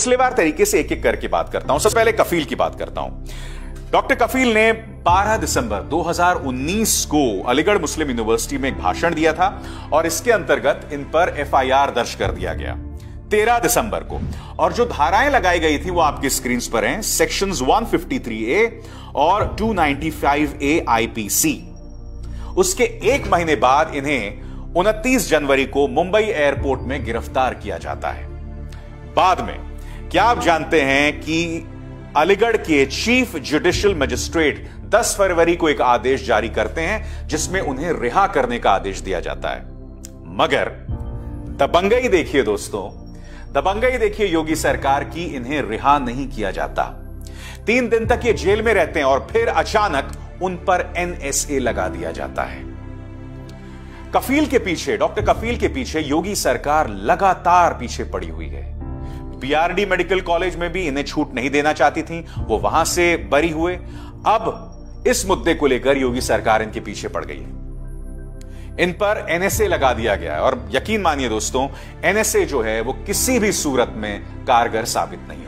सिलसिलेवार तरीके से एक एक करके बात करता हूं। सबसे पहले कफील की बात करता हूं। डॉक्टर कफील ने 12 दिसंबर 2019 को अलीगढ़ मुस्लिम यूनिवर्सिटी में एक भाषण दिया था और इसके अंतर्गत इन पर एफआईआर दर्ज कर दिया गया 13 दिसंबर को। और जो धाराएं लगाई गई थी वो आपकी स्क्रीन पर हैं, सेक्शंस 153A और 295A आईपीसी। उसके एक महीने बाद इन्हें 29 जनवरी को मुंबई एयरपोर्ट में गिरफ्तार किया जाता है। बाद में क्या आप जानते हैं कि अलीगढ़ के चीफ जुडिशियल मजिस्ट्रेट 10 फरवरी को एक आदेश जारी करते हैं जिसमें उन्हें रिहा करने का आदेश दिया जाता है। मगर दबंगई देखिए दोस्तों, दबंगई देखिए योगी सरकार की, इन्हें रिहा नहीं किया जाता। 3 दिन तक ये जेल में रहते हैं और फिर अचानक उन पर एनएसए लगा दिया जाता है। कफील के पीछे, डॉक्टर कफील के पीछे योगी सरकार लगातार पीछे पड़ी हुई है। बीआरडी मेडिकल कॉलेज में भी इन्हें छूट नहीं देना चाहती थी, वो वहां से बरी हुए। अब इस मुद्दे को लेकर योगी सरकार इनके पीछे पड़ गई है। इन पर एनएसए लगा दिया गया है और यकीन मानिए दोस्तों, एनएसए जो है वो किसी भी सूरत में कारगर साबित नहीं